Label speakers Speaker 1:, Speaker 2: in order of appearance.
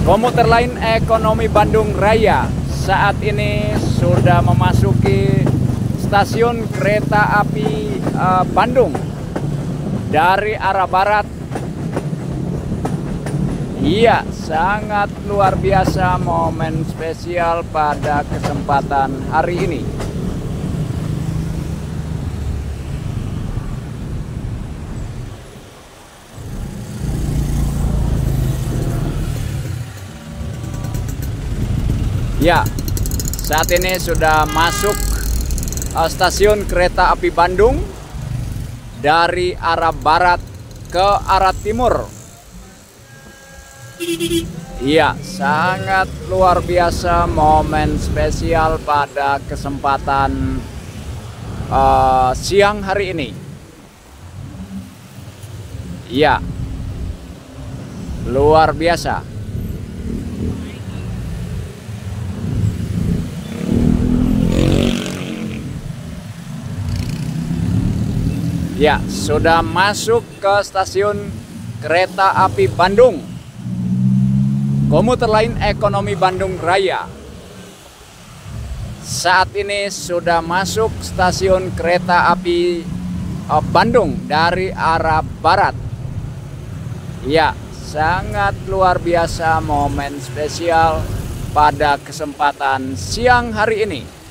Speaker 1: Komuter lain ekonomi Bandung Raya saat ini sudah memasuki stasiun kereta api Bandung dari arah barat. Iya, sangat luar biasa momen spesial pada kesempatan hari ini. Ya, saat ini sudah masuk stasiun kereta api Bandung dari arah barat ke arah timur. Iya, sangat luar biasa momen spesial pada kesempatan siang hari ini. Iya, luar biasa. Ya, sudah masuk ke stasiun kereta api Bandung. Komuter lain ekonomi Bandung Raya. Saat ini sudah masuk stasiun kereta api Bandung dari arah barat. Ya, sangat luar biasa momen spesial pada kesempatan siang hari ini.